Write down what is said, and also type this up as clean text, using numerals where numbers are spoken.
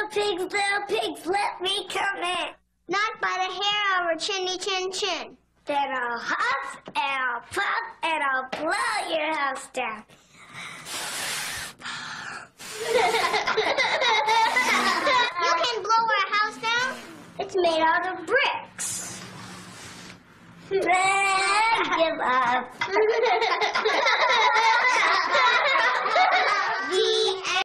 little pigs, let me come in. Not by the hair of her chinny chin chin. Then I'll huff and I'll puff and I'll blow your house down. You can blow our house down? It's made out of bricks. Give up.